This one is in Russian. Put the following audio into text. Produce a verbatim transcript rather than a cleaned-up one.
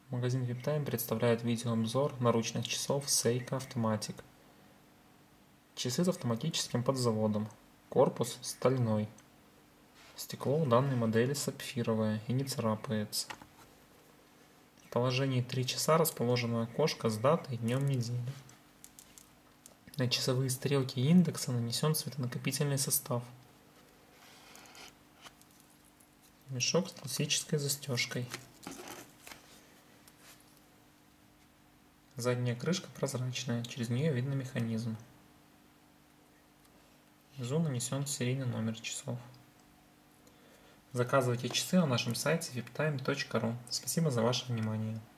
Магазин VIPTIME представляет видеообзор наручных часов Seiko Automatic. Часы с автоматическим подзаводом. Корпус стальной. Стекло у данной модели сапфировое и не царапается. В положении три часа расположено окошко с датой, днем недели. На часовые стрелки индекса нанесен светонакопительный состав. Мешок с классической застежкой. Задняя крышка прозрачная, через нее видно механизм. Внизу нанесен серийный номер часов. Заказывайте часы на нашем сайте виптайм точка ру. Спасибо за ваше внимание.